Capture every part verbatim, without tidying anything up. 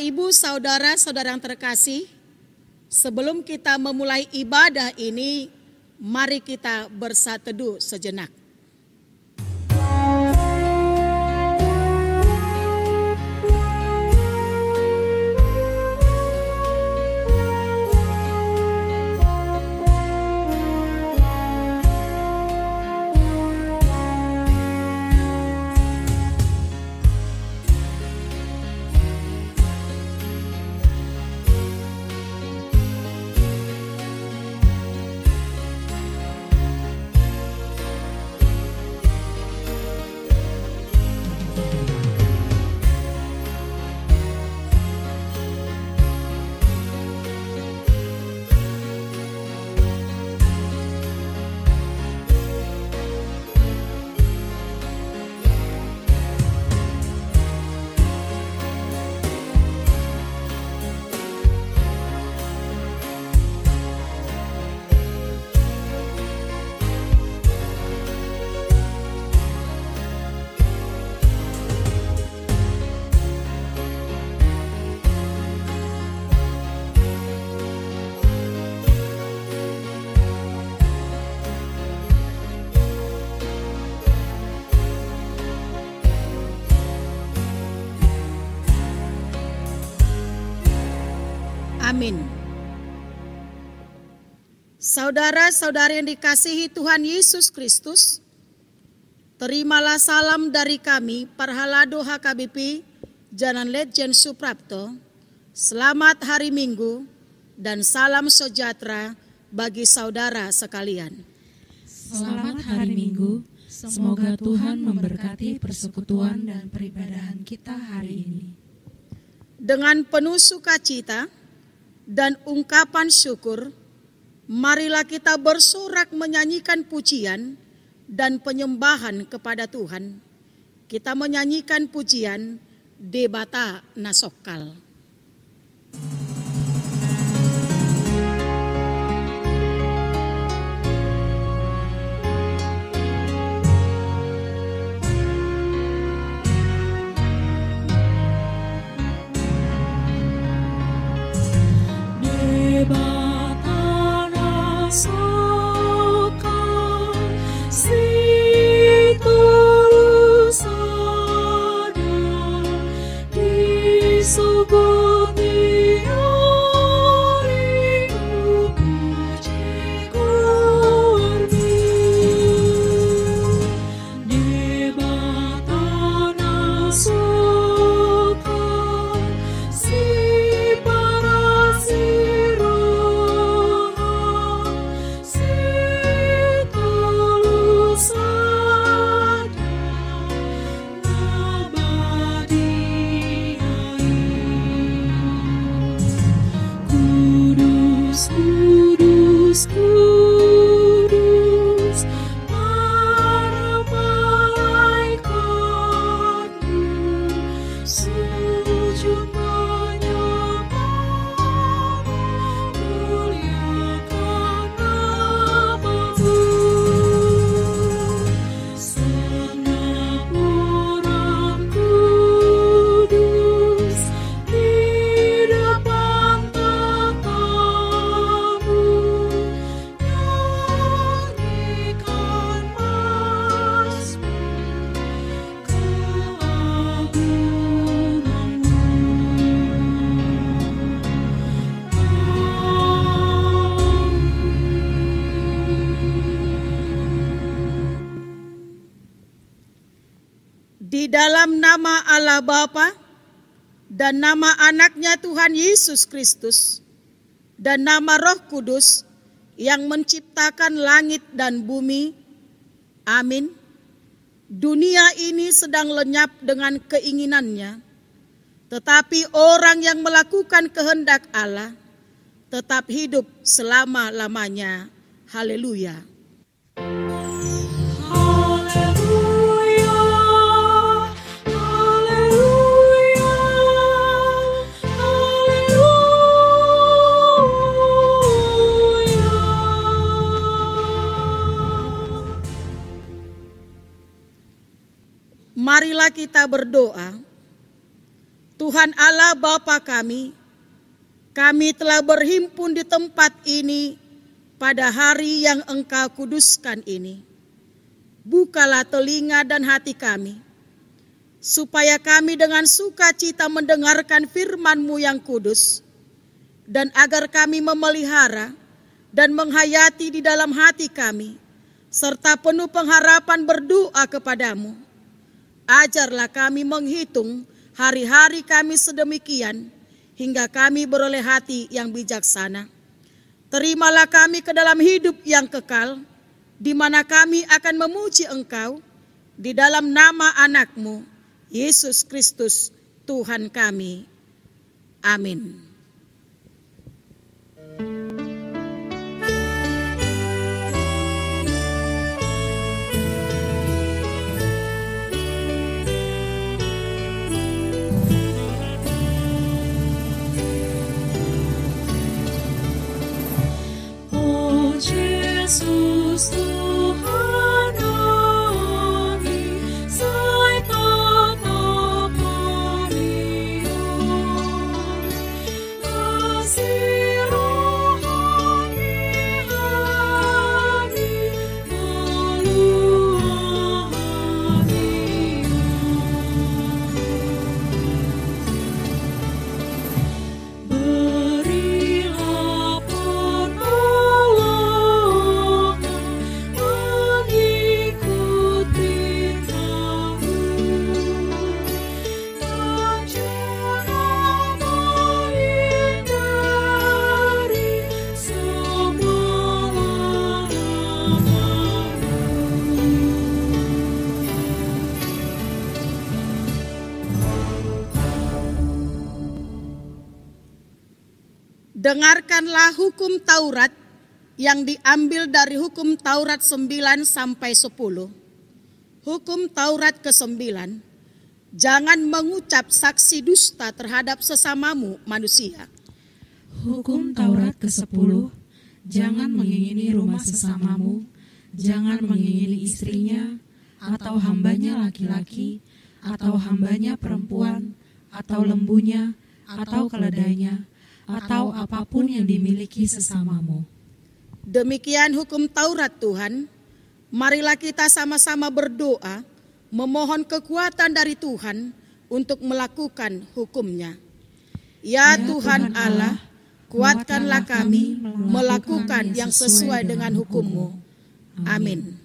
Ibu, saudara-saudara yang terkasih, sebelum kita memulai ibadah ini, mari kita bersatu teduh sejenak. Amin. Saudara-saudari yang dikasihi Tuhan Yesus Kristus, terimalah salam dari kami, Parhalado H K B P, Jalan Letjen Suprapto. Selamat hari Minggu dan salam sejahtera bagi saudara sekalian. Selamat hari Minggu, semoga Tuhan memberkati persekutuan dan peribadahan kita hari ini. Dengan penuh sukacita dan ungkapan syukur, marilah kita bersorak menyanyikan pujian dan penyembahan kepada Tuhan. Kita menyanyikan pujian Debata Nasokal. Di dalam nama Allah Bapa dan nama anaknya Tuhan Yesus Kristus dan nama Roh Kudus yang menciptakan langit dan bumi. Amin. Dunia ini sedang lenyap dengan keinginannya, tetapi orang yang melakukan kehendak Allah tetap hidup selama-lamanya. Haleluya. Marilah kita berdoa. Tuhan Allah Bapa kami, kami telah berhimpun di tempat ini pada hari yang Engkau kuduskan ini. Bukalah telinga dan hati kami, supaya kami dengan sukacita mendengarkan firman-Mu yang kudus, dan agar kami memelihara dan menghayati di dalam hati kami, serta penuh pengharapan berdoa kepadamu. Ajarlah kami menghitung hari-hari kami sedemikian, hingga kami beroleh hati yang bijaksana. Terimalah kami ke dalam hidup yang kekal, di mana kami akan memuji Engkau di dalam nama anak-Mu, Yesus Kristus, Tuhan kami. Amin. Yesus Tuhan kami, sai tetap meriah, kasih rohani hati meluah hadiah. Berilah Dengarkanlah hukum Taurat yang diambil dari hukum Taurat sembilan sampai sepuluh. Hukum Taurat kesembilan, jangan mengucap saksi dusta terhadap sesamamu manusia. Hukum Taurat kesepuluh, jangan mengingini rumah sesamamu, jangan mengingini istrinya, atau hambanya laki-laki, atau hambanya perempuan, atau lembunya, atau keledainya, atau apapun yang dimiliki sesamamu. Demikian hukum Taurat Tuhan. Marilah kita sama-sama berdoa, memohon kekuatan dari Tuhan untuk melakukan hukum-Nya. Ya, ya Tuhan Allah, kuatkanlah kami melakukan yang sesuai dengan hukum-Mu. Amin.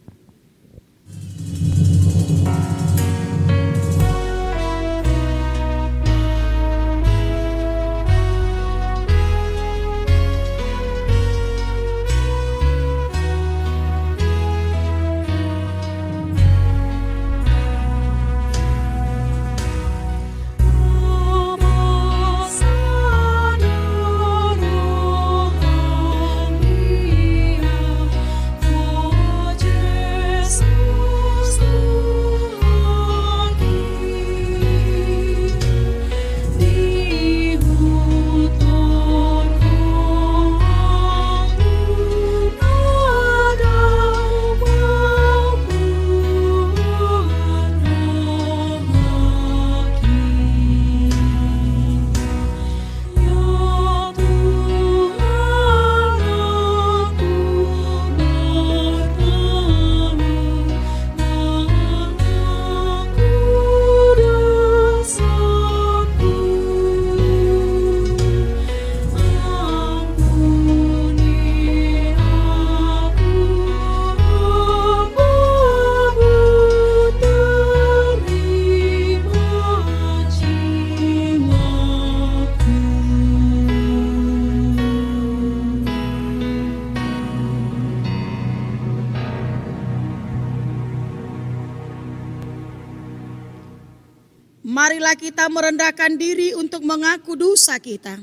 Marilah kita merendahkan diri untuk mengaku dosa kita.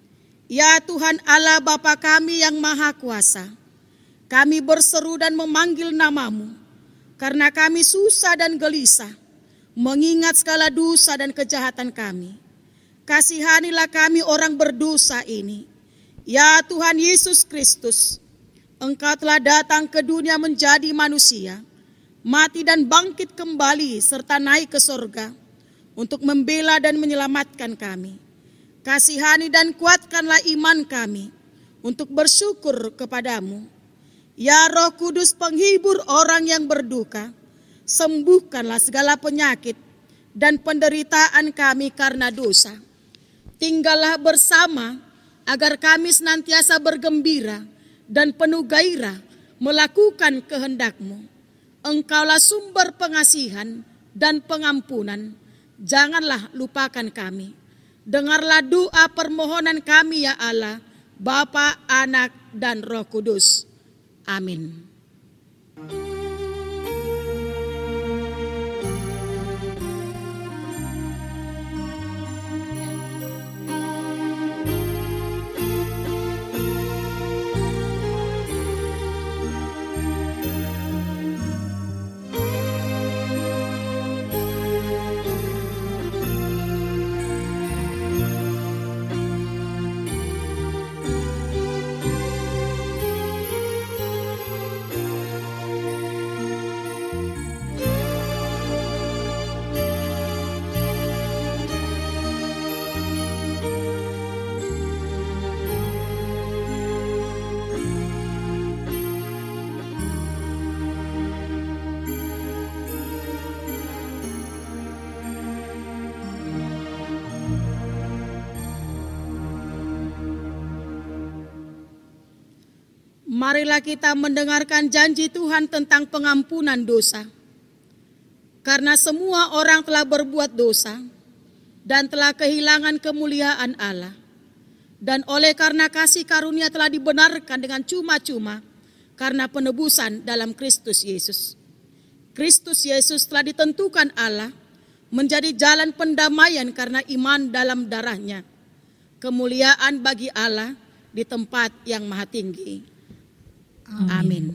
Ya Tuhan Allah Bapa kami yang Maha Kuasa, kami berseru dan memanggil nama-Mu, karena kami susah dan gelisah, mengingat segala dosa dan kejahatan kami. Kasihanilah kami orang berdosa ini. Ya Tuhan Yesus Kristus, Engkau telah datang ke dunia menjadi manusia, mati dan bangkit kembali serta naik ke sorga, untuk membela dan menyelamatkan kami. Kasihani dan kuatkanlah iman kami untuk bersyukur kepadamu. Ya Roh Kudus, penghibur orang yang berduka, sembuhkanlah segala penyakit dan penderitaan kami karena dosa. Tinggallah bersama agar kami senantiasa bergembira dan penuh gairah melakukan kehendak-Mu. Engkaulah sumber pengasihan dan pengampunan. Janganlah lupakan kami. Dengarlah doa permohonan kami ya Allah, Bapa, Anak, dan Roh Kudus. Amin. Marilah kita mendengarkan janji Tuhan tentang pengampunan dosa. Karena semua orang telah berbuat dosa dan telah kehilangan kemuliaan Allah. Dan oleh karena kasih karunia telah dibenarkan dengan cuma-cuma karena penebusan dalam Kristus Yesus. Kristus Yesus telah ditentukan Allah menjadi jalan pendamaian karena iman dalam darah-Nya. Kemuliaan bagi Allah di tempat yang maha tinggi. Amin. Amin.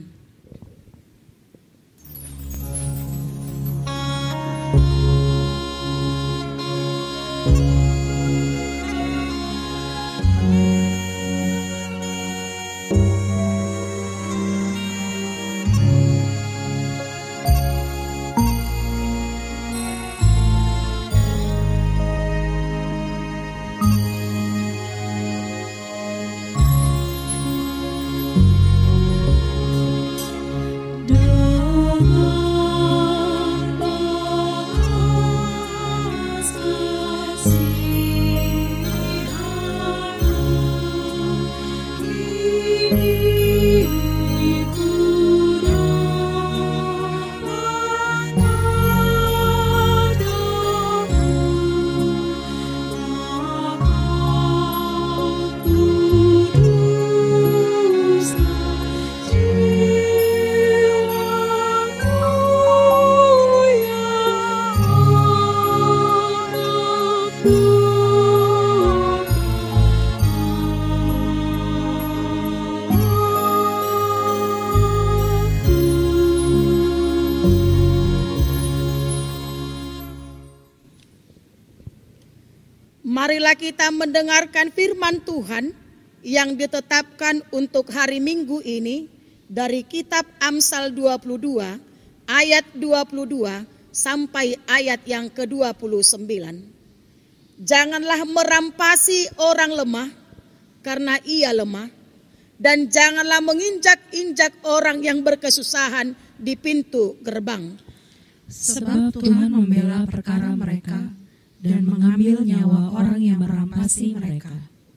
Marilah kita mendengarkan firman Tuhan yang ditetapkan untuk hari Minggu ini dari kitab Amsal dua puluh dua ayat dua puluh dua sampai ayat yang ke dua puluh sembilan. Janganlah merampasi orang lemah karena ia lemah, dan janganlah menginjak-injak orang yang berkesusahan di pintu gerbang. Sebab Tuhan membela perkara mereka dan mengambil nyawa orang yang merampasi mereka.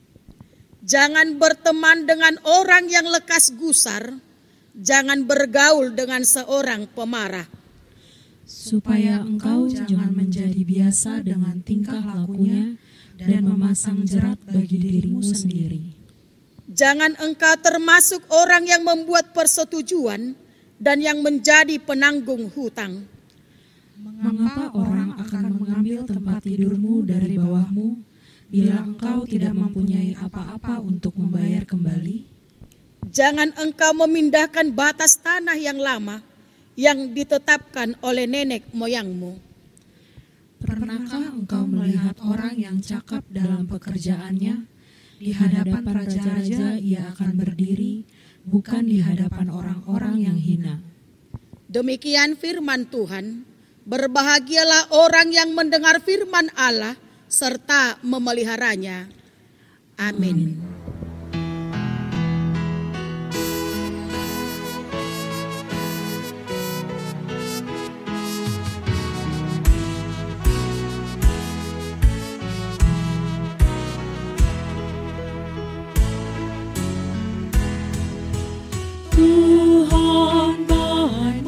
Jangan berteman dengan orang yang lekas gusar, jangan bergaul dengan seorang pemarah. Supaya engkau jangan menjadi biasa dengan tingkah lakunya dan memasang jerat bagi dirimu sendiri. Jangan engkau termasuk orang yang membuat persetujuan dan yang menjadi penanggung hutang. Mengapa orang akan mengambil tempat tidurmu dari bawahmu bila engkau tidak mempunyai apa-apa untuk membayar kembali? Jangan engkau memindahkan batas tanah yang lama yang ditetapkan oleh nenek moyangmu. Pernahkah engkau melihat orang yang cakap dalam pekerjaannya? Di hadapan raja-raja ia akan berdiri, bukan di hadapan orang-orang yang hina. Demikian firman Tuhan. Berbahagialah orang yang mendengar firman Allah serta memeliharanya. Amin. Tuhan baik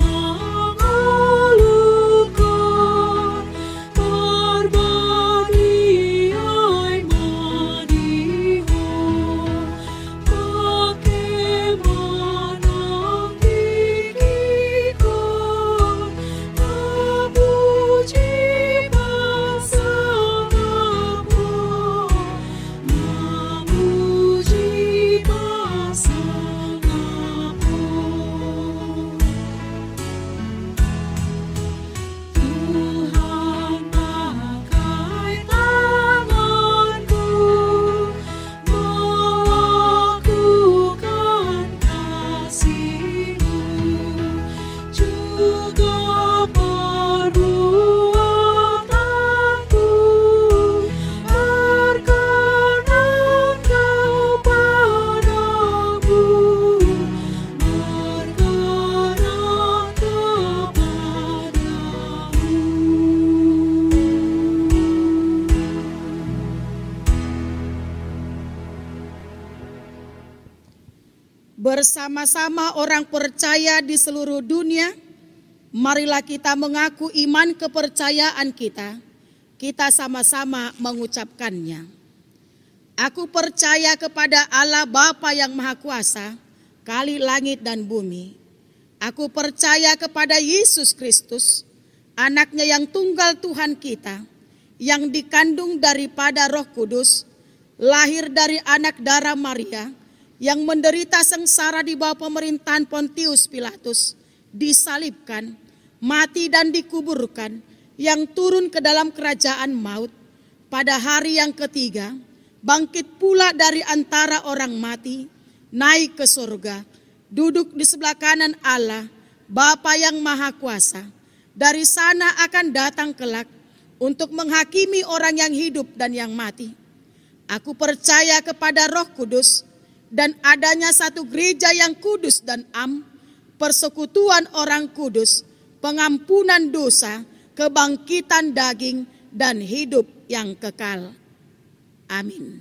mengeluhkan, berbagi ai madihon, bagaimana tinggikan, memuji pasanganmu, memuji pasanganmu. Tuhan pakai tanganku melakukan kasih-Mu, juga perbuatanku berkenan kepadamu, berkenan kepadamu. Bersama-sama orang percaya di seluruh dunia, marilah kita mengaku iman kepercayaan kita. Kita sama-sama mengucapkannya. Aku percaya kepada Allah Bapa yang Maha Kuasa, Kali langit dan bumi. Aku percaya kepada Yesus Kristus, anaknya yang tunggal Tuhan kita, yang dikandung daripada Roh Kudus, lahir dari anak darah Maria, yang menderita sengsara di bawah pemerintahan Pontius Pilatus, disalibkan, mati dan dikuburkan, yang turun ke dalam kerajaan maut, pada hari yang ketiga, bangkit pula dari antara orang mati, naik ke surga, duduk di sebelah kanan Allah, Bapa yang Maha Kuasa. Dari sana akan datang kelak untuk menghakimi orang yang hidup dan yang mati. Aku percaya kepada Roh Kudus dan adanya satu gereja yang kudus dan am, persekutuan orang kudus, pengampunan dosa, kebangkitan daging, dan hidup yang kekal. Amin.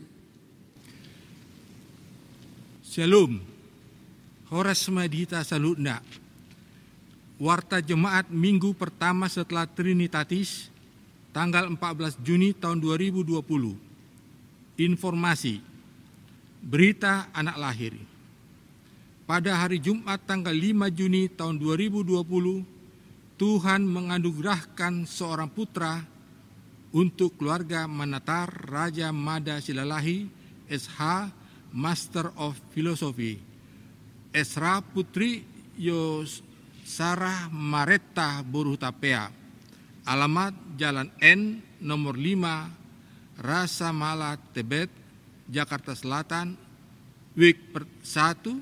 Shalom. Horas Madita Salutna. Warta Jemaat Minggu pertama setelah Trinitatis, tanggal empat belas Juni tahun dua ribu dua puluh. Informasi. Berita anak lahir. Pada hari Jumat tanggal lima Juni tahun dua ribu dua puluh, Tuhan menganugerahkan seorang putra untuk keluarga Manatar Raja Mada Silalahi, S H, Master of Philosophy. Esra Putri Yosara Maretta Buruhtapea. Alamat Jalan N nomor lima, Rasa Mala Tebet, Jakarta Selatan, week per satu.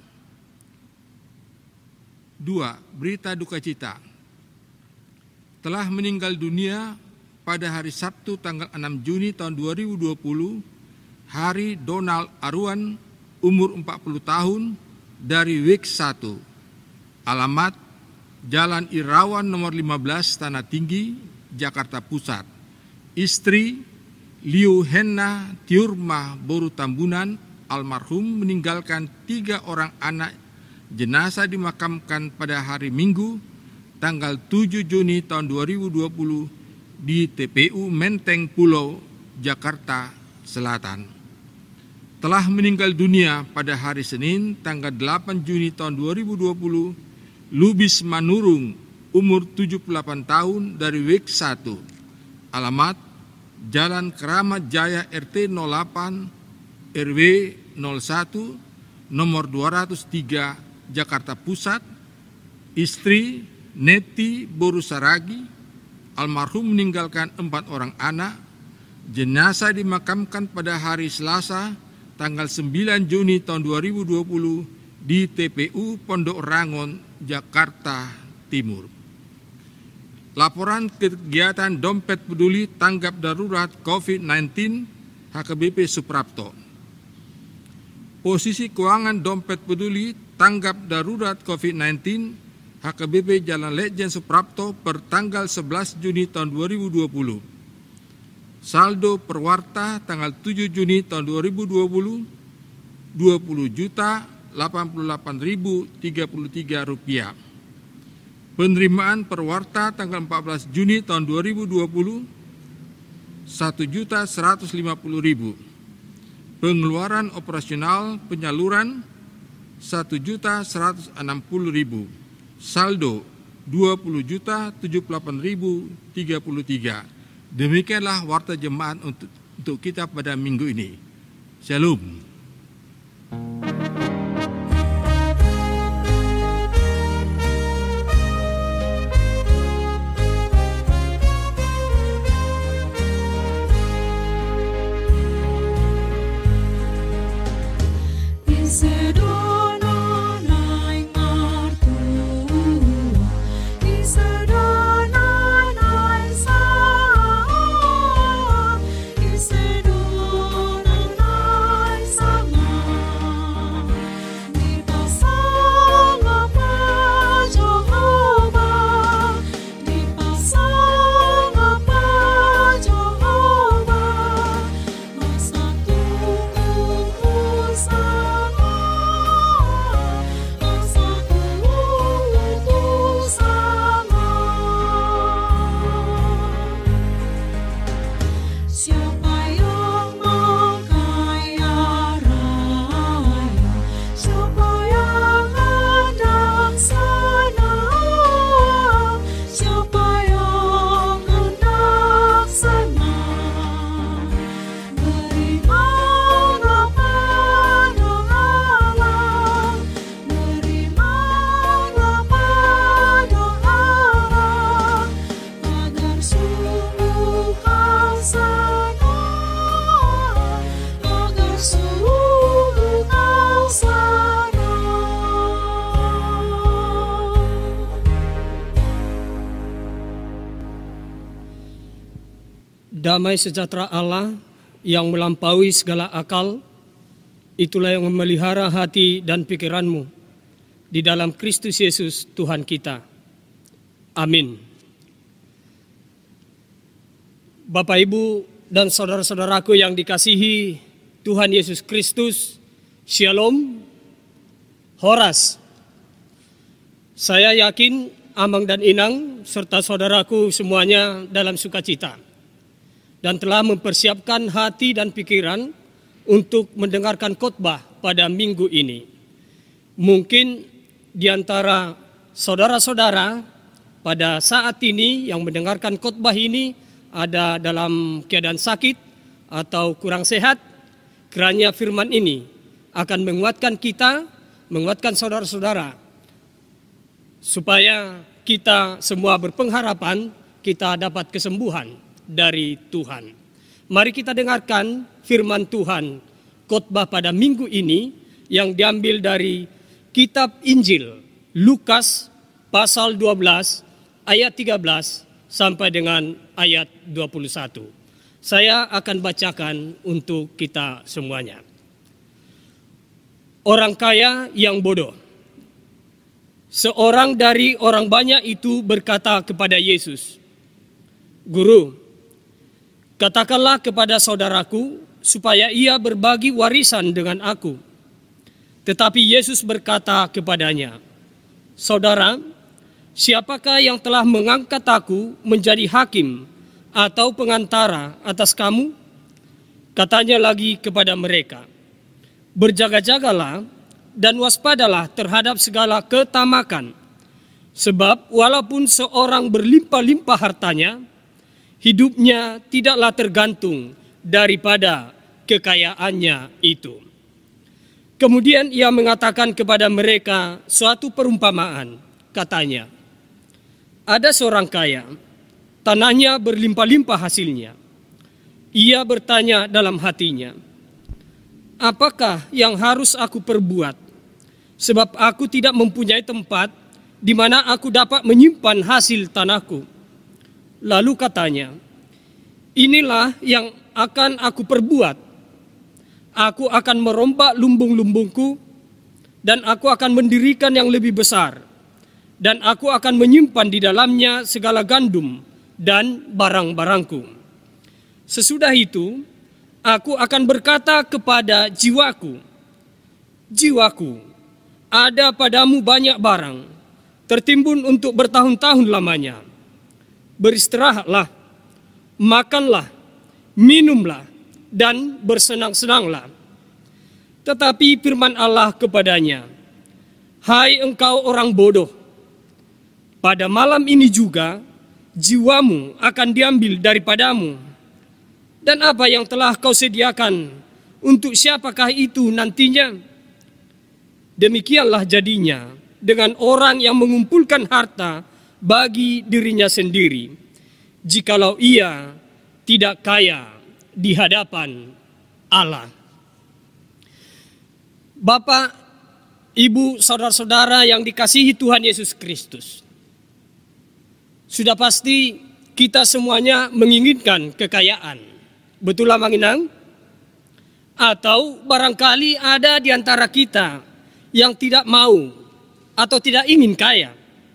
Dua, berita duka cita. Telah meninggal dunia pada hari Sabtu tanggal enam Juni tahun dua ribu dua puluh, Hari Donald Aruan, umur empat puluh tahun, dari week satu. Alamat Jalan Irawan nomor lima belas, Tanah Tinggi, Jakarta Pusat. Istri Liu Henna Tiurma Boru Tambunan, almarhum meninggalkan tiga orang anak. Jenazah dimakamkan pada hari Minggu tanggal tujuh Juni tahun dua ribu dua puluh di T P U Menteng Pulau, Jakarta Selatan. Telah meninggal dunia pada hari Senin tanggal delapan Juni tahun dua ribu dua puluh Lubis Manurung, umur tujuh puluh delapan tahun, dari week satu. Alamat Jalan Keramat Jaya R T nol delapan R W nol satu nomor dua ratus tiga, Jakarta Pusat. Istri Neti Borusaragi, almarhum meninggalkan empat orang anak. Jenazah dimakamkan pada hari Selasa tanggal sembilan Juni tahun dua ribu dua puluh di T P U Pondok Rangon, Jakarta Timur. laporan kegiatan dompet peduli tanggap darurat COVID sembilan belas H K B P Suprapto. Posisi keuangan dompet peduli tanggap darurat COVID sembilan belas H K B P Jalan Letjen Suprapto per tanggal sebelas Juni tahun dua ribu dua puluh. Saldo perwarta tanggal tujuh Juni tahun dua ribu dua puluh, dua puluh juta delapan puluh delapan ribu tiga puluh tiga rupiah. Penerimaan perwarta tanggal empat belas Juni tahun dua ribu dua puluh, satu juta seratus lima puluh ribu. Pengeluaran operasional penyaluran satu juta seratus enam puluh ribu. Saldo dua puluh juta tujuh puluh delapan ribu tiga puluh tiga. Demikianlah warta jemaat untuk, untuk kita pada minggu ini. Shalom. Damai sejahtera Allah yang melampaui segala akal, itulah yang memelihara hati dan pikiranmu di dalam Kristus Yesus Tuhan kita. Amin. Bapak, Ibu, dan saudara-saudaraku yang dikasihi Tuhan Yesus Kristus, Shalom, Horas. Saya yakin Amang dan Inang serta saudaraku semuanya dalam sukacita dan telah mempersiapkan hati dan pikiran untuk mendengarkan khotbah pada minggu ini. Mungkin di antara saudara-saudara pada saat ini yang mendengarkan khotbah ini ada dalam keadaan sakit atau kurang sehat. Kiranya firman ini akan menguatkan kita, menguatkan saudara-saudara, supaya kita semua berpengharapan kita dapat kesembuhan dari Tuhan. Mari kita dengarkan firman Tuhan khotbah pada minggu ini yang diambil dari kitab Injil Lukas pasal dua belas ayat tiga belas sampai dengan ayat dua puluh satu. Saya akan bacakan untuk kita semuanya. Orang kaya yang bodoh. Seorang dari orang banyak itu berkata kepada Yesus, "Guru, katakanlah kepada saudaraku supaya ia berbagi warisan dengan aku." Tetapi Yesus berkata kepadanya, "Saudara, siapakah yang telah mengangkat aku menjadi hakim atau pengantara atas kamu?" Katanya lagi kepada mereka, "Berjaga-jagalah dan waspadalah terhadap segala ketamakan. Sebab walaupun seorang berlimpah-limpah hartanya, hidupnya tidaklah tergantung daripada kekayaannya itu." Kemudian ia mengatakan kepada mereka suatu perumpamaan. Katanya, "Ada seorang kaya, tanahnya berlimpah-limpah hasilnya. Ia bertanya dalam hatinya, 'Apakah yang harus aku perbuat? Sebab aku tidak mempunyai tempat di mana aku dapat menyimpan hasil tanahku.' Lalu katanya, inilah yang akan aku perbuat. Aku akan merombak lumbung-lumbungku, dan aku akan mendirikan yang lebih besar. Dan aku akan menyimpan di dalamnya segala gandum dan barang-barangku. Sesudah itu, aku akan berkata kepada jiwaku, jiwaku, ada padamu banyak barang, tertimbun untuk bertahun-tahun lamanya. Beristirahatlah, makanlah, minumlah, dan bersenang-senanglah. Tetapi firman Allah kepadanya, hai engkau orang bodoh, pada malam ini juga jiwamu akan diambil daripadamu. Dan apa yang telah kau sediakan, untuk siapakah itu nantinya? Demikianlah jadinya dengan orang yang mengumpulkan harta bagi dirinya sendiri, jikalau ia tidak kaya di hadapan Allah. Bapak, Ibu, saudara-saudara yang dikasihi Tuhan Yesus Kristus, sudah pasti kita semuanya menginginkan kekayaan. Betul Manginang? Atau barangkali ada di antara kita yang tidak mau atau tidak ingin kaya.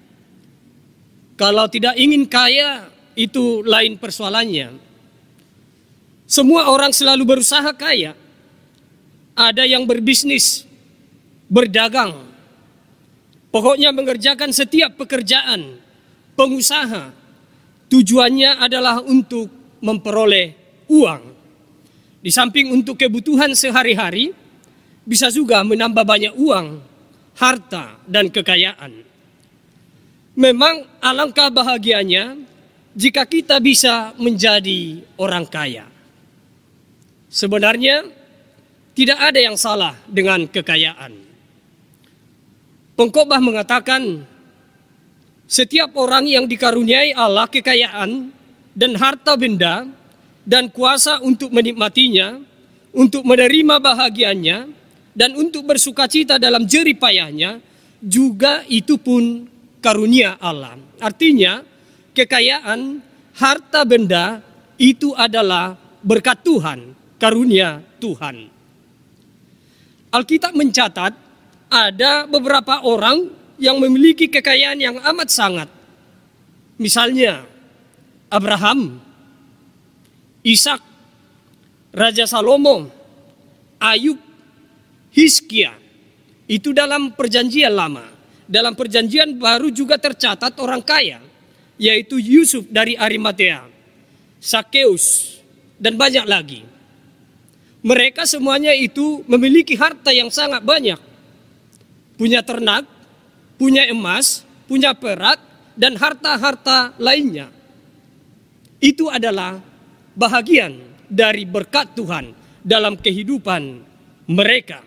Kalau tidak ingin kaya, itu lain persoalannya. Semua orang selalu berusaha kaya. Ada yang berbisnis, berdagang, pokoknya mengerjakan setiap pekerjaan, pengusaha. Tujuannya adalah untuk memperoleh uang. Di samping untuk kebutuhan sehari-hari, bisa juga menambah banyak uang, harta, dan kekayaan. Memang alangkah bahagianya jika kita bisa menjadi orang kaya. Sebenarnya tidak ada yang salah dengan kekayaan. Pengkhotbah mengatakan, setiap orang yang dikaruniai Allah kekayaan dan harta benda dan kuasa untuk menikmatinya, untuk menerima bahagiannya, dan untuk bersukacita dalam jerih payahnya, juga itu pun karunia Allah. Artinya, kekayaan, harta benda itu adalah berkat Tuhan, karunia Tuhan. Alkitab mencatat ada beberapa orang yang memiliki kekayaan yang amat sangat. Misalnya Abraham, Ishak, Raja Salomo, Ayub, Hizkia. Itu dalam perjanjian lama. Dalam perjanjian baru juga tercatat orang kaya, yaitu Yusuf dari Arimatea, Sakeus, dan banyak lagi. Mereka semuanya itu memiliki harta yang sangat banyak. Punya ternak, punya emas, punya perak, dan harta-harta lainnya. Itu adalah bahagian dari berkat Tuhan dalam kehidupan mereka.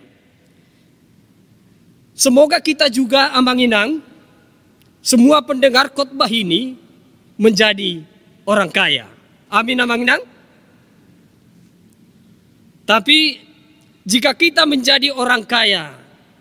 Semoga kita juga amanginang, semua pendengar khotbah ini menjadi orang kaya. Amin amanginang. Tapi jika kita menjadi orang kaya,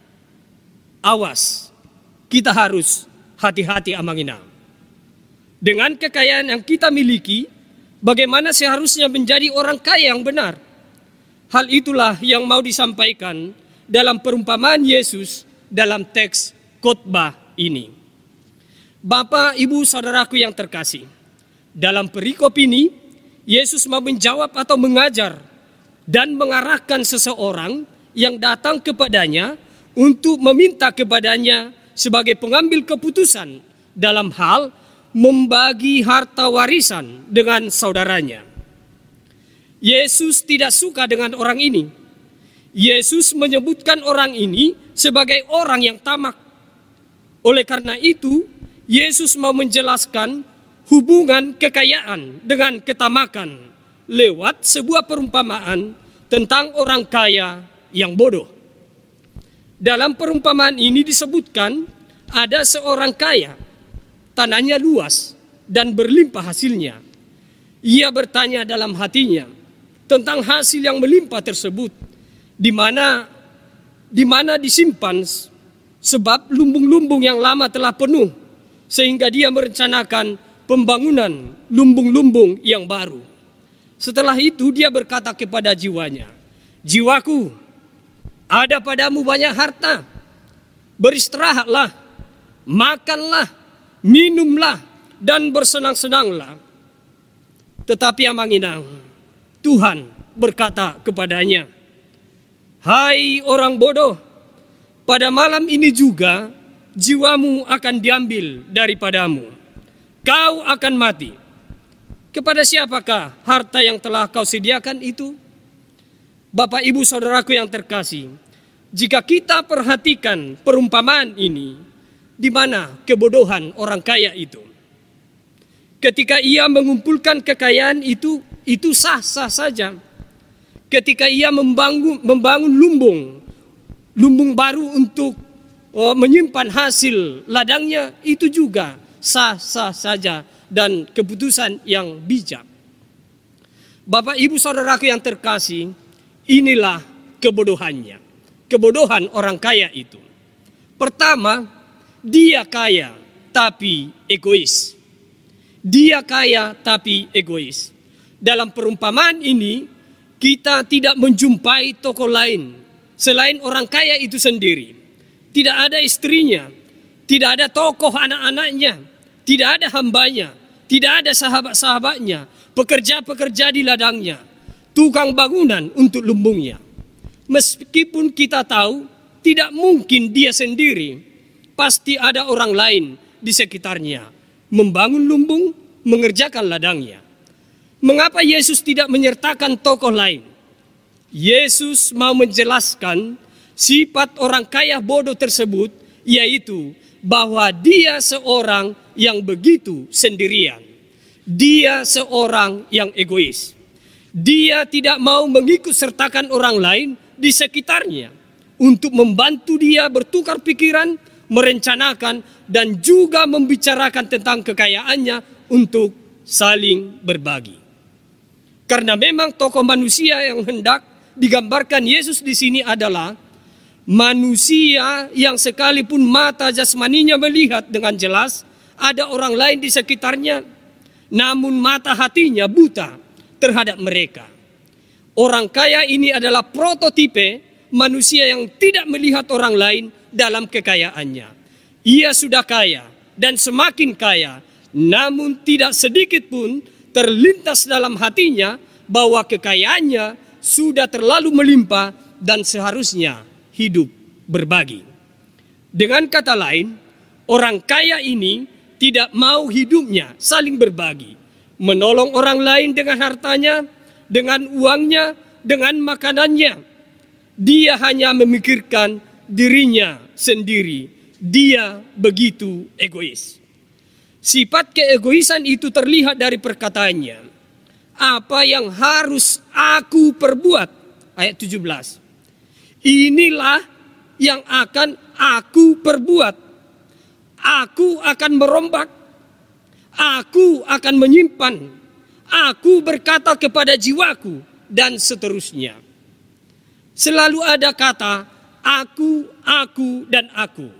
awas, kita harus hati-hati amanginang. Dengan kekayaan yang kita miliki, bagaimana seharusnya menjadi orang kaya yang benar? Hal itulah yang mau disampaikan dalam perumpamaan Yesus dalam teks khotbah ini. Bapak, Ibu, saudaraku yang terkasih, dalam perikop ini, Yesus mau menjawab atau mengajar dan mengarahkan seseorang yang datang kepadanya untuk meminta kepadanya sebagai pengambil keputusan dalam hal membagi harta warisan dengan saudaranya. Yesus tidak suka dengan orang ini. Yesus menyebutkan orang ini sebagai orang yang tamak. Oleh karena itu, Yesus mau menjelaskan hubungan kekayaan dengan ketamakan lewat sebuah perumpamaan tentang orang kaya yang bodoh. Dalam perumpamaan ini disebutkan ada seorang kaya, tanahnya luas dan berlimpah hasilnya. Ia bertanya dalam hatinya tentang hasil yang melimpah tersebut, di mana di mana disimpan, sebab lumbung-lumbung yang lama telah penuh, sehingga dia merencanakan pembangunan lumbung-lumbung yang baru. Setelah itu dia berkata kepada jiwanya, "Jiwaku, ada padamu banyak harta, beristirahatlah, makanlah, minumlah, dan bersenang-senanglah." Tetapi Amanginang, Tuhan berkata kepadanya, "Hai orang bodoh, pada malam ini juga jiwamu akan diambil daripadamu. Kau akan mati. Kepada siapakah harta yang telah kau sediakan itu?" Bapak, Ibu, Saudaraku yang terkasih, jika kita perhatikan perumpamaan ini, di mana kebodohan orang kaya itu? Ketika ia mengumpulkan kekayaan itu, itu sah-sah saja. Ketika ia membangun, membangun lumbung, lumbung baru untuk oh, menyimpan hasil ladangnya, itu juga sah-sah saja dan keputusan yang bijak. Bapak, Ibu, Saudaraku yang terkasih, inilah kebodohannya. Kebodohan orang kaya itu. Pertama, dia kaya tapi egois. Dia kaya tapi egois. Dalam perumpamaan ini, kita tidak menjumpai tokoh lain selain orang kaya itu sendiri. Tidak ada istrinya, tidak ada tokoh anak-anaknya, tidak ada hambanya, tidak ada sahabat-sahabatnya, pekerja-pekerja di ladangnya, tukang bangunan untuk lumbungnya. Meskipun kita tahu tidak mungkin dia sendiri, pasti ada orang lain di sekitarnya membangun lumbung, mengerjakan ladangnya. Mengapa Yesus tidak menyertakan tokoh lain? Yesus mau menjelaskan sifat orang kaya bodoh tersebut, yaitu bahwa dia seorang yang begitu sendirian. Dia seorang yang egois. Dia tidak mau mengikut sertakan orang lain di sekitarnya untuk membantu dia bertukar pikiran, merencanakan, dan juga membicarakan tentang kekayaannya untuk saling berbagi. Karena memang tokoh manusia yang hendak digambarkan Yesus di sini adalah manusia yang sekalipun mata jasmaninya melihat dengan jelas ada orang lain di sekitarnya, namun mata hatinya buta terhadap mereka. Orang kaya ini adalah prototipe manusia yang tidak melihat orang lain dalam kekayaannya. Ia sudah kaya dan semakin kaya, namun tidak sedikit pun terlintas dalam hatinya bahwa kekayaannya sudah terlalu melimpah dan seharusnya hidup berbagi. Dengan kata lain, orang kaya ini tidak mau hidupnya saling berbagi, menolong orang lain dengan hartanya, dengan uangnya, dengan makanannya. Dia hanya memikirkan dirinya sendiri. Dia begitu egois. Sifat keegoisan itu terlihat dari perkataannya. Apa yang harus aku perbuat? Ayat tujuh belas. Inilah yang akan aku perbuat. Aku akan merombak. Aku akan menyimpan. Aku berkata kepada jiwaku, dan seterusnya. Selalu ada kata aku, aku, dan aku.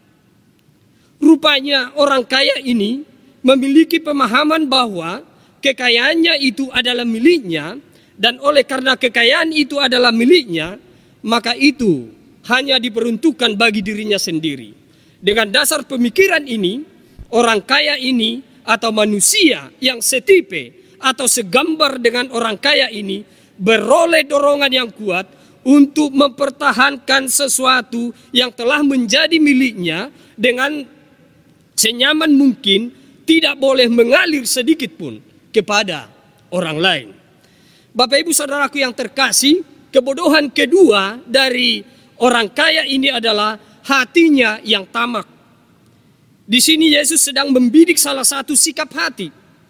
Rupanya orang kaya ini memiliki pemahaman bahwa kekayaannya itu adalah miliknya, dan oleh karena kekayaan itu adalah miliknya, maka itu hanya diperuntukkan bagi dirinya sendiri. Dengan dasar pemikiran ini, orang kaya ini atau manusia yang setipe atau segambar dengan orang kaya ini beroleh dorongan yang kuat untuk mempertahankan sesuatu yang telah menjadi miliknya dengan senyaman mungkin, tidak boleh mengalir sedikit pun kepada orang lain. Bapak, Ibu, Saudaraku yang terkasih, kebodohan kedua dari orang kaya ini adalah hatinya yang tamak. Di sini Yesus sedang membidik salah satu sikap hati.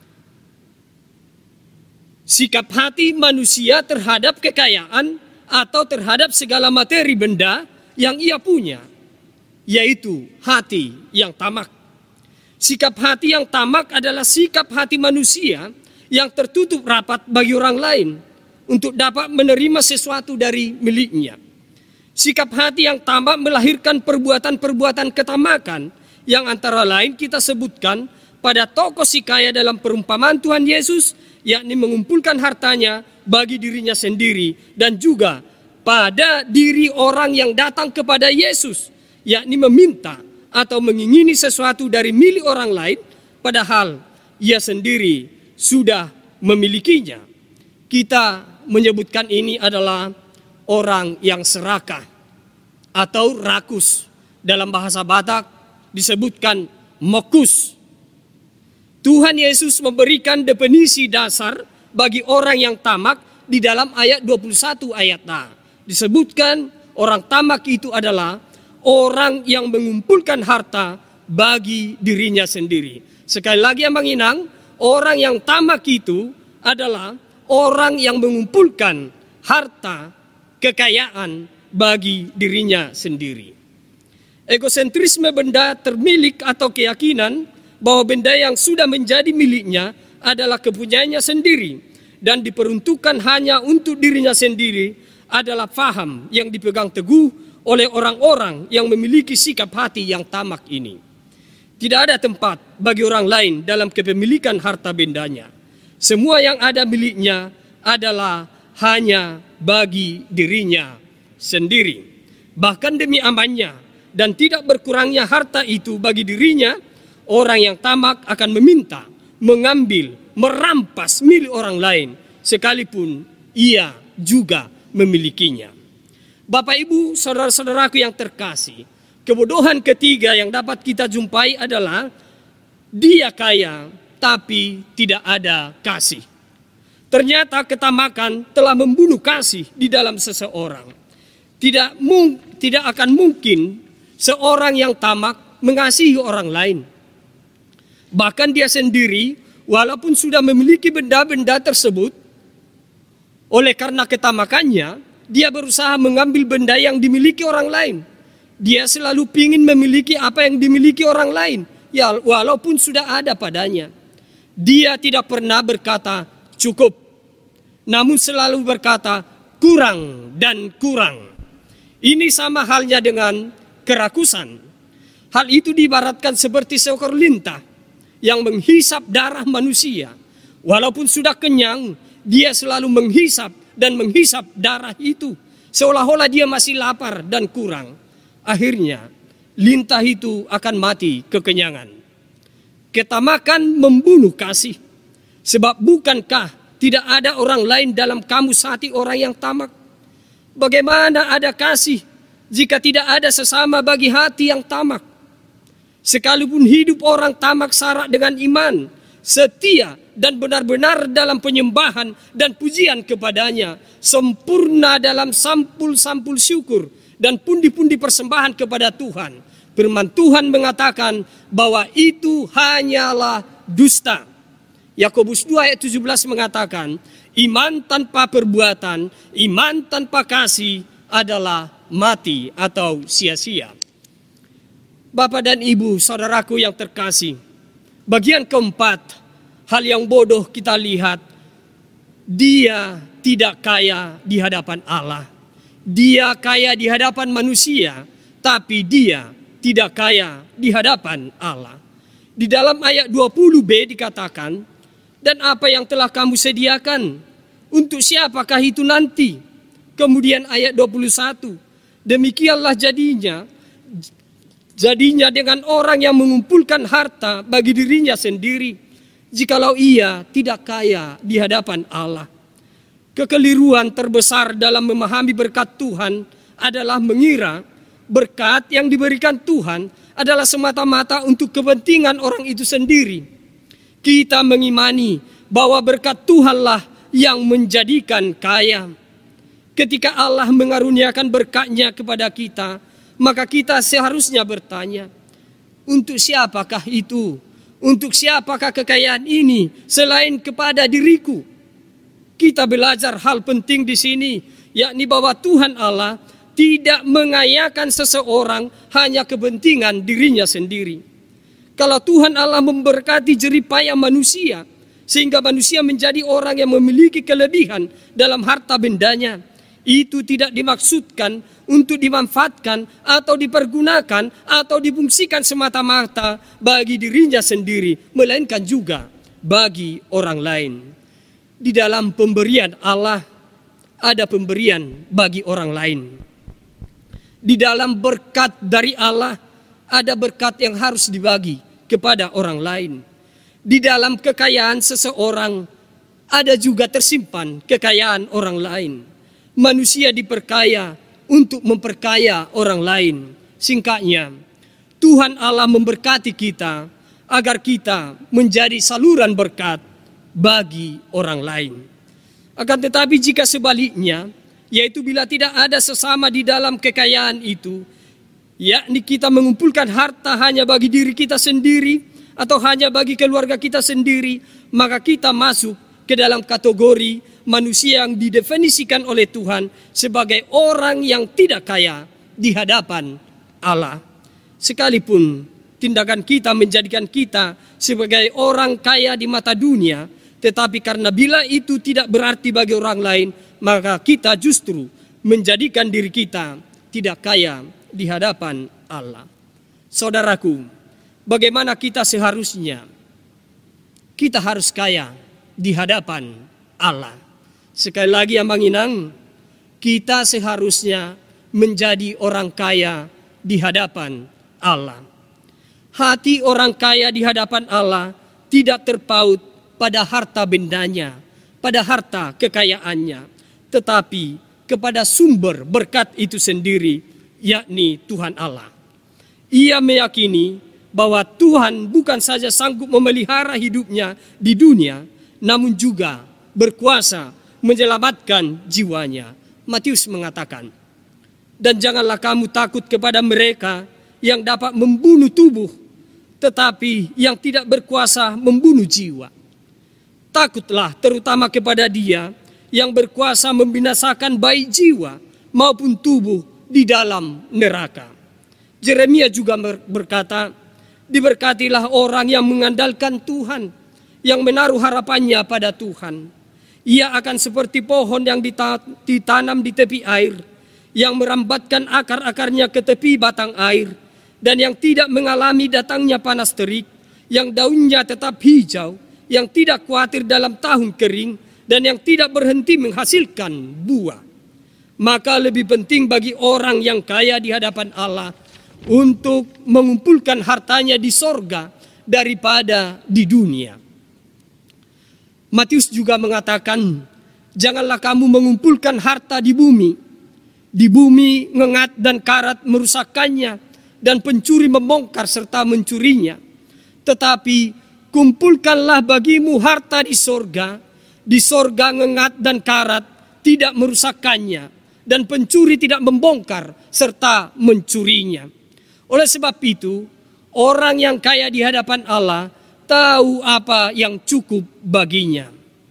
Sikap hati manusia terhadap kekayaan atau terhadap segala materi benda yang ia punya, yaitu hati yang tamak. Sikap hati yang tamak adalah sikap hati manusia yang tertutup rapat bagi orang lain untuk dapat menerima sesuatu dari miliknya. Sikap hati yang tamak melahirkan perbuatan-perbuatan ketamakan yang antara lain kita sebutkan pada tokoh si kaya dalam perumpamaan Tuhan Yesus, yakni mengumpulkan hartanya bagi dirinya sendiri, dan juga pada diri orang yang datang kepada Yesus, yakni meminta atau mengingini sesuatu dari milik orang lain, padahal ia sendiri sudah memilikinya. Kita menyebutkan ini adalah orang yang serakah atau rakus. Dalam bahasa Batak disebutkan mokus. Tuhan Yesus memberikan definisi dasar bagi orang yang tamak di dalam ayat dua puluh satu ayat A. Disebutkan orang tamak itu adalah orang yang mengumpulkan harta bagi dirinya sendiri. Sekali lagi yang menginang, orang yang tamak itu adalah orang yang mengumpulkan harta, kekayaan bagi dirinya sendiri. Egosentrisme benda termilik atau keyakinan bahwa benda yang sudah menjadi miliknya adalah kepunyaannya sendiri dan diperuntukkan hanya untuk dirinya sendiri adalah faham yang dipegang teguh oleh orang-orang yang memiliki sikap hati yang tamak ini. Tidak ada tempat bagi orang lain dalam kepemilikan harta bendanya. Semua yang ada miliknya adalah hanya bagi dirinya sendiri. Bahkan demi amannya dan tidak berkurangnya harta itu bagi dirinya, orang yang tamak akan meminta, mengambil, merampas milik orang lain, sekalipun ia juga memilikinya. Bapak, Ibu, saudara-saudaraku yang terkasih, kebodohan ketiga yang dapat kita jumpai adalah dia kaya tapi tidak ada kasih. Ternyata ketamakan telah membunuh kasih di dalam seseorang. Tidak mung, tidak akan mungkin seorang yang tamak mengasihi orang lain. Bahkan dia sendiri walaupun sudah memiliki benda-benda tersebut, oleh karena ketamakannya, dia berusaha mengambil benda yang dimiliki orang lain. Dia selalu ingin memiliki apa yang dimiliki orang lain, ya walaupun sudah ada padanya. Dia tidak pernah berkata cukup, namun selalu berkata kurang dan kurang. Ini sama halnya dengan kerakusan. Hal itu diibaratkan seperti seekor lintah yang menghisap darah manusia. Walaupun sudah kenyang, dia selalu menghisap dan menghisap darah itu, seolah-olah dia masih lapar dan kurang. Akhirnya, lintah itu akan mati kekenyangan. Ketamakan membunuh kasih. Sebab bukankah tidak ada orang lain dalam kamus hati orang yang tamak? Bagaimana ada kasih jika tidak ada sesama bagi hati yang tamak? Sekalipun hidup orang tamak syarat dengan iman, setia dan benar-benar dalam penyembahan dan pujian kepadanya, sempurna dalam sampul-sampul syukur dan pundi-pundi persembahan kepada Tuhan. Firman Tuhan mengatakan bahwa itu hanyalah dusta. Yakobus dua ayat tujuh belas mengatakan, iman tanpa perbuatan, iman tanpa kasih adalah mati atau sia-sia. Bapak dan Ibu, saudaraku yang terkasih, bagian keempat, hal yang bodoh kita lihat, dia tidak kaya di hadapan Allah. Dia kaya di hadapan manusia, tapi dia tidak kaya di hadapan Allah. Di dalam ayat dua puluh b dikatakan, dan apa yang telah kamu sediakan, untuk siapakah itu nanti? Kemudian ayat dua puluh satu, demikianlah jadinya, jadinya dengan orang yang mengumpulkan harta bagi dirinya sendiri, jikalau ia tidak kaya di hadapan Allah. Kekeliruan terbesar dalam memahami berkat Tuhan adalah mengira berkat yang diberikan Tuhan adalah semata-mata untuk kepentingan orang itu sendiri. Kita mengimani bahwa berkat Tuhanlah yang menjadikan kaya. Ketika Allah mengaruniakan berkat-Nya kepada kita, maka kita seharusnya bertanya, untuk siapakah itu? Untuk siapakah kekayaan ini selain kepada diriku? Kita belajar hal penting di sini, yakni bahwa Tuhan Allah tidak mengayakan seseorang hanya kepentingan dirinya sendiri. Kalau Tuhan Allah memberkati jeripaya manusia, sehingga manusia menjadi orang yang memiliki kelebihan dalam harta bendanya, itu tidak dimaksudkan untuk dimanfaatkan atau dipergunakan atau difungsikan semata-mata bagi dirinya sendiri, melainkan juga bagi orang lain. Di dalam pemberian Allah ada pemberian bagi orang lain. Di dalam berkat dari Allah ada berkat yang harus dibagi kepada orang lain. Di dalam kekayaan seseorang ada juga tersimpan kekayaan orang lain. Manusia diperkaya untuk memperkaya orang lain. Singkatnya, Tuhan Allah memberkati kita agar kita menjadi saluran berkat bagi orang lain. Akan tetapi jika sebaliknya, yaitu bila tidak ada sesama di dalam kekayaan itu, yakni kita mengumpulkan harta hanya bagi diri kita sendiri atau hanya bagi keluarga kita sendiri, maka kita masuk ke dalam kategori manusia yang didefinisikan oleh Tuhan sebagai orang yang tidak kaya di hadapan Allah. Sekalipun tindakan kita menjadikan kita sebagai orang kaya di mata dunia, tetapi karena bila itu tidak berarti bagi orang lain, maka kita justru menjadikan diri kita tidak kaya di hadapan Allah. Saudaraku, bagaimana kita seharusnya? Kita harus kaya di hadapan Allah. Sekali lagi Ambang Inang, kita seharusnya menjadi orang kaya di hadapan Allah. Hati orang kaya di hadapan Allah tidak terpaut pada harta bendanya, pada harta kekayaannya, tetapi kepada sumber berkat itu sendiri, yakni Tuhan Allah. Ia meyakini bahwa Tuhan bukan saja sanggup memelihara hidupnya di dunia, namun juga berkuasa menyelamatkan jiwanya. Matius mengatakan, dan janganlah kamu takut kepada mereka yang dapat membunuh tubuh, tetapi yang tidak berkuasa membunuh jiwa. Takutlah terutama kepada Dia yang berkuasa membinasakan baik jiwa maupun tubuh di dalam neraka. Yeremia juga berkata, diberkatilah orang yang mengandalkan Tuhan, yang menaruh harapannya pada Tuhan. Ia akan seperti pohon yang ditanam di tepi air, yang merambatkan akar-akarnya ke tepi batang air, dan yang tidak mengalami datangnya panas terik, yang daunnya tetap hijau, yang tidak khawatir dalam tahun kering, dan yang tidak berhenti menghasilkan buah. Maka lebih penting bagi orang yang kaya di hadapan Allah untuk mengumpulkan hartanya di sorga daripada di dunia. Matius juga mengatakan, janganlah kamu mengumpulkan harta di bumi. Di bumi ngengat dan karat merusakkannya, dan pencuri membongkar serta mencurinya. Tetapi kumpulkanlah bagimu harta di sorga. Di sorga ngengat dan karat tidak merusakkannya, dan pencuri tidak membongkar serta mencurinya. Oleh sebab itu, orang yang kaya di hadapan Allah tahu apa yang cukup baginya.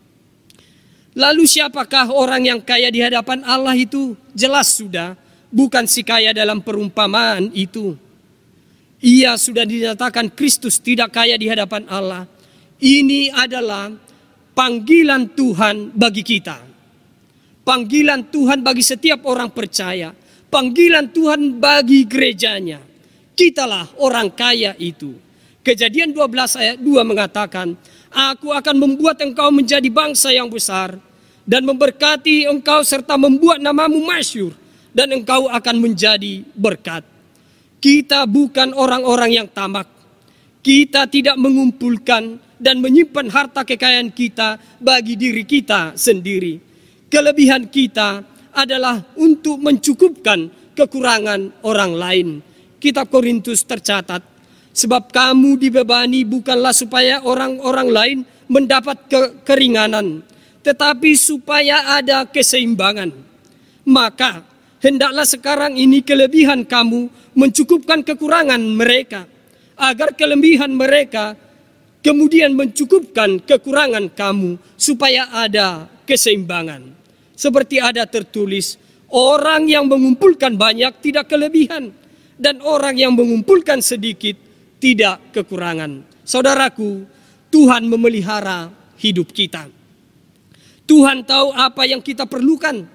Lalu siapakah orang yang kaya di hadapan Allah itu? Jelas sudah, bukan si kaya dalam perumpamaan itu. Ia sudah dinyatakan Kristus tidak kaya di hadapan Allah. Ini adalah panggilan Tuhan bagi kita. Panggilan Tuhan bagi setiap orang percaya. Panggilan Tuhan bagi gerejanya. Kitalah orang kaya itu. Kejadian dua belas ayat dua mengatakan, aku akan membuat engkau menjadi bangsa yang besar, dan memberkati engkau serta membuat namamu masyhur, dan engkau akan menjadi berkat. Kita bukan orang-orang yang tamak. Kita tidak mengumpulkan dan menyimpan harta kekayaan kita bagi diri kita sendiri. Kelebihan kita adalah untuk mencukupkan kekurangan orang lain. Kitab Korintus tercatat, sebab kamu dibebani bukanlah supaya orang-orang lain mendapat ke keringanan, tetapi supaya ada keseimbangan. Maka hendaklah sekarang ini kelebihan kamu mencukupkan kekurangan mereka, agar kelebihan mereka kemudian mencukupkan kekurangan kamu, supaya ada keseimbangan. Seperti ada tertulis, orang yang mengumpulkan banyak tidak kelebihan, dan orang yang mengumpulkan sedikit tidak kekurangan. Saudaraku, Tuhan memelihara hidup kita. Tuhan tahu apa yang kita perlukan.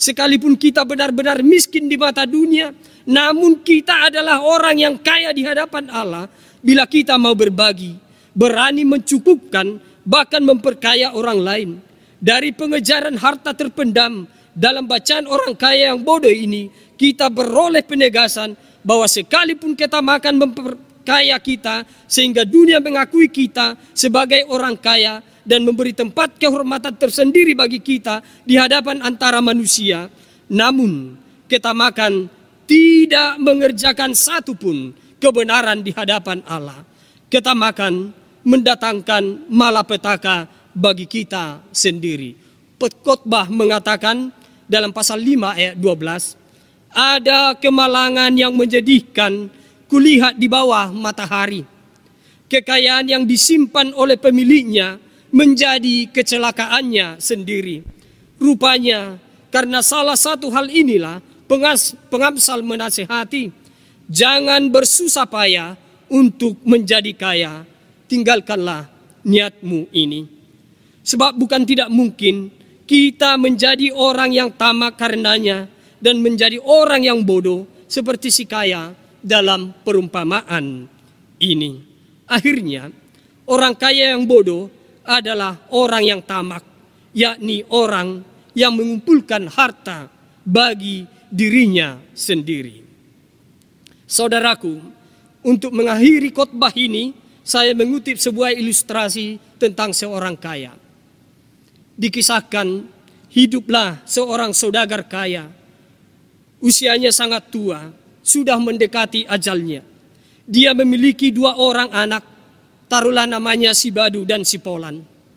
Sekalipun kita benar-benar miskin di mata dunia, namun kita adalah orang yang kaya di hadapan Allah bila kita mau berbagi, berani mencukupkan, bahkan memperkaya orang lain. Dari pengejaran harta terpendam dalam bacaan orang kaya yang bodoh ini, kita beroleh penegasan bahwa sekalipun kita makan memperkaya kita sehingga dunia mengakui kita sebagai orang kaya dan memberi tempat kehormatan tersendiri bagi kita di hadapan antara manusia, namun kita makan tidak mengerjakan satu pun kebenaran di hadapan Allah. Kita makan mendatangkan malapetaka bagi kita sendiri. Khotbah mengatakan dalam pasal lima ayat dua belas, ada kemalangan yang menjadikan kulihat di bawah matahari. Kekayaan yang disimpan oleh pemiliknya menjadi kecelakaannya sendiri. Rupanya karena salah satu hal inilah pengamsal menasihati, jangan bersusah payah untuk menjadi kaya, tinggalkanlah niatmu ini. Sebab bukan tidak mungkin kita menjadi orang yang tamak karenanya dan menjadi orang yang bodoh seperti si kaya dalam perumpamaan ini. Akhirnya orang kaya yang bodoh adalah orang yang tamak, yakni orang yang mengumpulkan harta bagi dirinya sendiri. Saudaraku, untuk mengakhiri khotbah ini, saya mengutip sebuah ilustrasi tentang seorang kaya. Dikisahkan, hiduplah seorang saudagar kaya. Usianya sangat tua, sudah mendekati ajalnya. Dia memiliki dua orang anak, taruhlah namanya si Badu dan si Polan.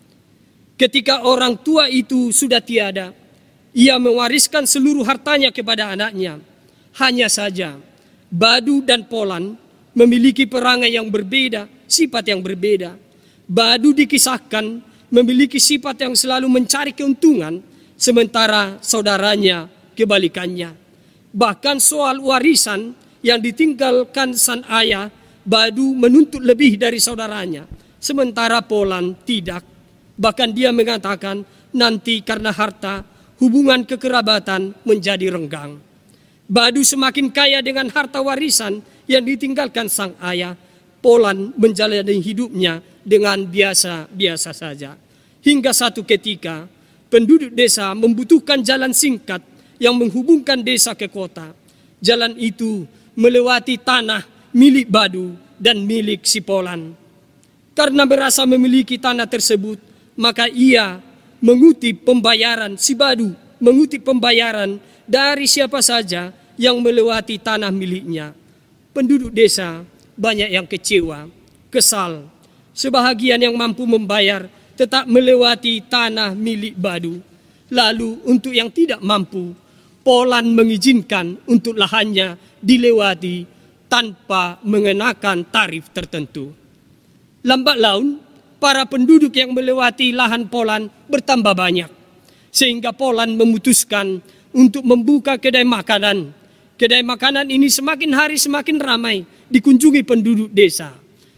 Ketika orang tua itu sudah tiada, ia mewariskan seluruh hartanya kepada anaknya. Hanya saja, Badu dan Polan memiliki perangai yang berbeda, sifat yang berbeda. Badu dikisahkan memiliki sifat yang selalu mencari keuntungan, sementara saudaranya kebalikannya. Bahkan soal warisan yang ditinggalkan sang ayah, Badu menuntut lebih dari saudaranya, sementara Polan tidak. Bahkan dia mengatakan nanti karena harta, hubungan kekerabatan menjadi renggang. Badu semakin kaya dengan harta warisan yang ditinggalkan sang ayah. Polan menjalani hidupnya dengan biasa-biasa saja. Hingga satu ketika, penduduk desa membutuhkan jalan singkat yang menghubungkan desa ke kota. Jalan itu melewati tanah milik Badu dan milik si Polan. Karena merasa memiliki tanah tersebut, maka ia mengutip pembayaran, si Badu mengutip pembayaran dari siapa saja yang melewati tanah miliknya. Penduduk desa banyak yang kecewa, kesal. Sebahagian yang mampu membayar tetap melewati tanah milik Badu. Lalu untuk yang tidak mampu, Polan mengizinkan untuk lahannya dilewati tanpa mengenakan tarif tertentu. Lambat laun, para penduduk yang melewati lahan Polan bertambah banyak. Sehingga Polan memutuskan untuk membuka kedai makanan. Kedai makanan ini semakin hari semakin ramai dikunjungi penduduk desa.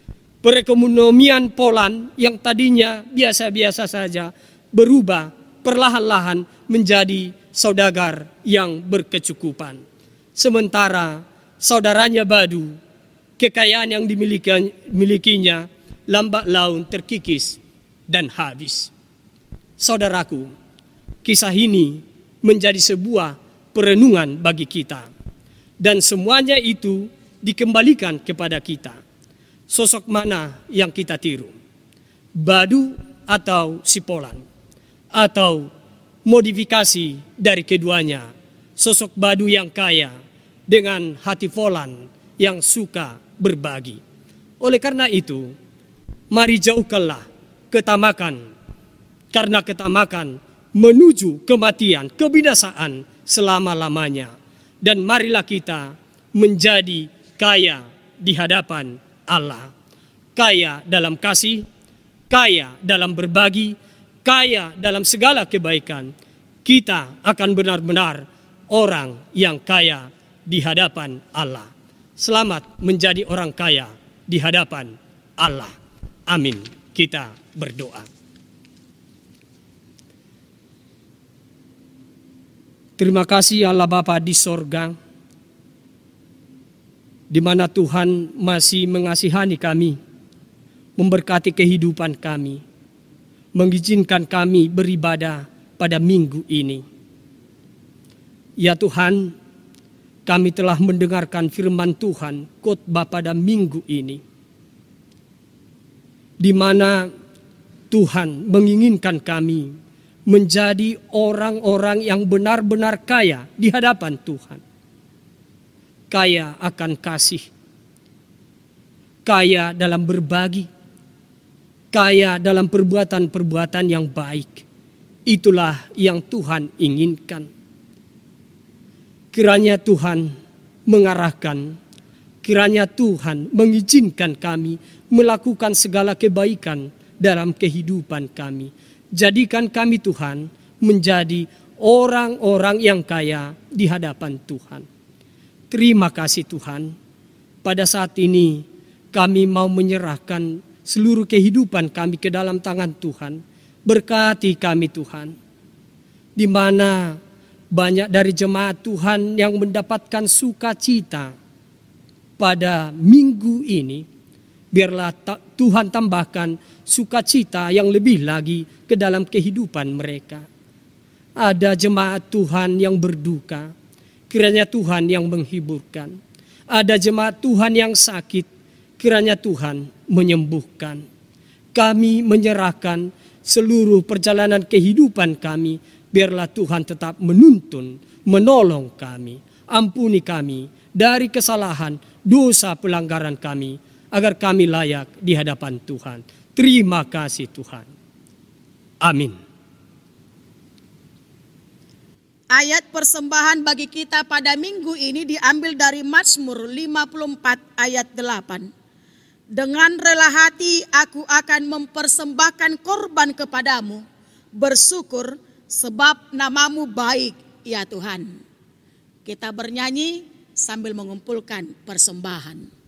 Perekonomian Polan yang tadinya biasa-biasa saja berubah perlahan-lahan menjadi saudagar yang berkecukupan. Sementara saudaranya Badu, kekayaan yang dimilikinya lambat laun terkikis dan habis. Saudaraku, kisah ini menjadi sebuah perenungan bagi kita. Dan semuanya itu dikembalikan kepada kita. Sosok mana yang kita tiru? Badu atau si Polan? Atau modifikasi dari keduanya? Sosok Badu yang kaya dengan hati Polan yang suka berbagi. Oleh karena itu, mari jauhkanlah ketamakan. Karena ketamakan menuju kematian, kebinasaan selama-lamanya. Dan marilah kita menjadi kaya di hadapan Allah. Kaya dalam kasih, kaya dalam berbagi, kaya dalam segala kebaikan. Kita akan benar-benar orang yang kaya di hadapan Allah. Selamat menjadi orang kaya di hadapan Allah. Amin. Kita berdoa. Terima kasih Allah Bapa di sorga, di mana Tuhan masih mengasihani kami, memberkati kehidupan kami, mengizinkan kami beribadah pada minggu ini. Ya Tuhan, kami telah mendengarkan firman Tuhan khotbah pada minggu ini, di mana Tuhan menginginkan kami menjadi orang-orang yang benar-benar kaya di hadapan Tuhan. Kaya akan kasih, kaya dalam berbagi, kaya dalam perbuatan-perbuatan yang baik. Itulah yang Tuhan inginkan. Kiranya Tuhan mengarahkan, kiranya Tuhan mengizinkan kami melakukan segala kebaikan dalam kehidupan kami. Jadikan kami Tuhan menjadi orang-orang yang kaya di hadapan Tuhan. Terima kasih Tuhan. Pada saat ini kami mau menyerahkan seluruh kehidupan kami ke dalam tangan Tuhan. Berkati kami Tuhan. Di mana banyak dari jemaat Tuhan yang mendapatkan sukacita pada minggu ini. Biarlah Tuhan tambahkan sukacita yang lebih lagi ke dalam kehidupan mereka. Ada jemaat Tuhan yang berduka, kiranya Tuhan yang menghiburkan. Ada jemaat Tuhan yang sakit, kiranya Tuhan menyembuhkan. Kami menyerahkan seluruh perjalanan kehidupan kami, biarlah Tuhan tetap menuntun, menolong kami. Ampuni kami dari kesalahan, dosa, pelanggaran kami, agar kami layak di hadapan Tuhan. Terima kasih Tuhan. Amin. Ayat persembahan bagi kita pada minggu ini diambil dari Mazmur lima puluh empat ayat delapan. Dengan rela hati aku akan mempersembahkan korban kepadamu, bersyukur sebab namamu baik ya Tuhan. Kita bernyanyi sambil mengumpulkan persembahan.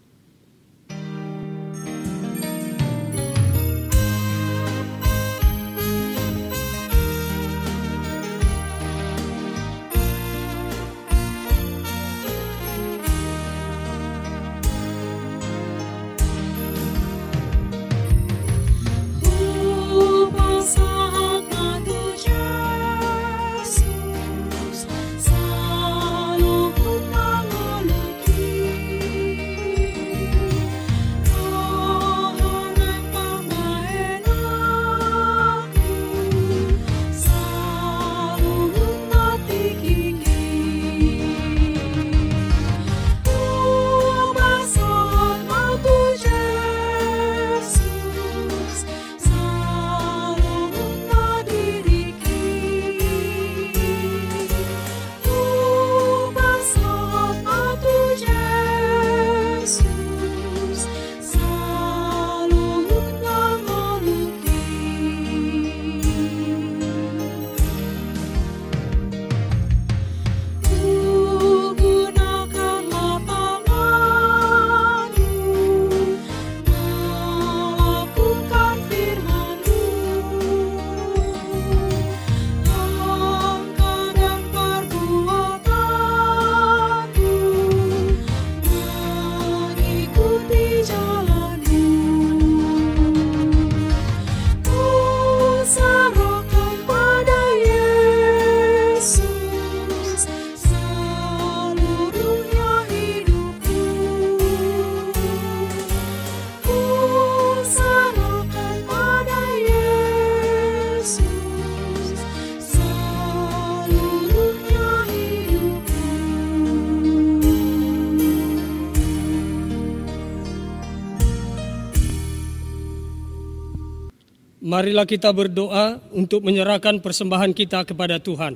Marilah kita berdoa untuk menyerahkan persembahan kita kepada Tuhan.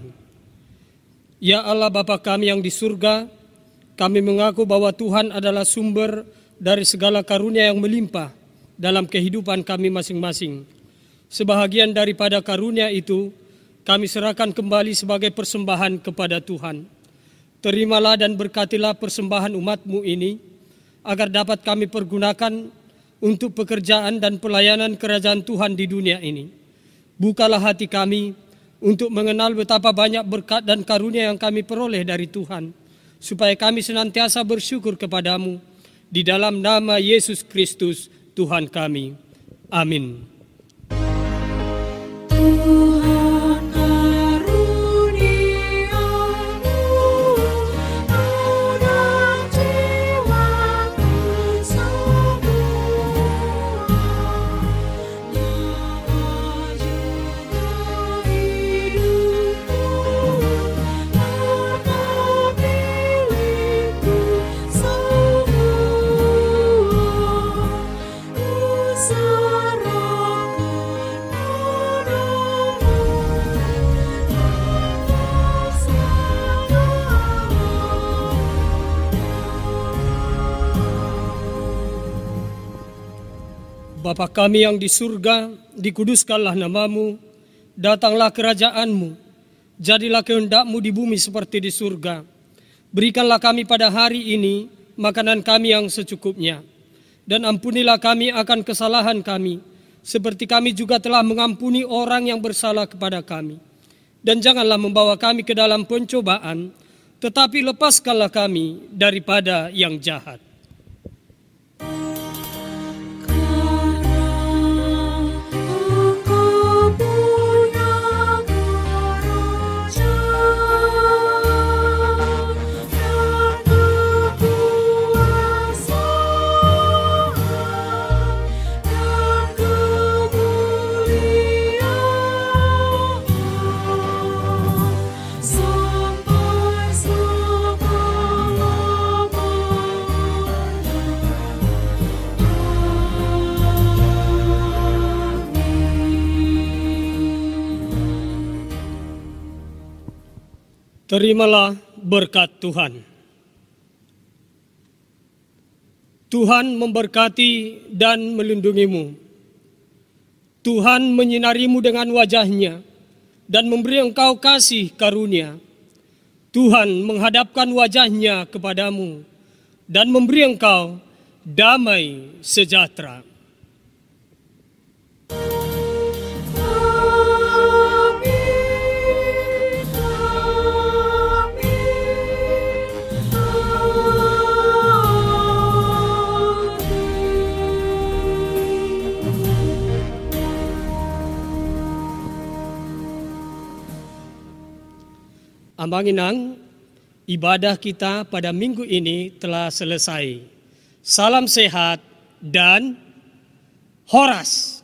Ya Allah Bapa kami yang di surga, kami mengaku bahwa Tuhan adalah sumber dari segala karunia yang melimpah dalam kehidupan kami masing-masing. Sebahagian daripada karunia itu, kami serahkan kembali sebagai persembahan kepada Tuhan. Terimalah dan berkatilah persembahan umat-Mu ini, agar dapat kami pergunakan untuk pekerjaan dan pelayanan kerajaan Tuhan di dunia ini. Bukalah hati kami untuk mengenal betapa banyak berkat dan karunia yang kami peroleh dari Tuhan, supaya kami senantiasa bersyukur kepadamu di dalam nama Yesus Kristus Tuhan kami. Amin. Tuhan karuniamu pada jiwaku semua, nyawa juga hidupku, harta milikku semua, Bapa kami yang di surga, dikuduskanlah namamu, datanglah kerajaanmu, jadilah kehendak-mu di bumi seperti di surga. Berikanlah kami pada hari ini makanan kami yang secukupnya, dan ampunilah kami akan kesalahan kami, seperti kami juga telah mengampuni orang yang bersalah kepada kami. Dan janganlah membawa kami ke dalam pencobaan, tetapi lepaskanlah kami daripada yang jahat. Terimalah berkat Tuhan. Tuhan memberkati dan melindungimu. Tuhan menyinarimu dengan wajah-Nya dan memberi engkau kasih karunia. Tuhan menghadapkan wajah-Nya kepadamu dan memberi engkau damai sejahtera. Ambanginang, ibadah kita pada minggu ini telah selesai. Salam sehat dan horas.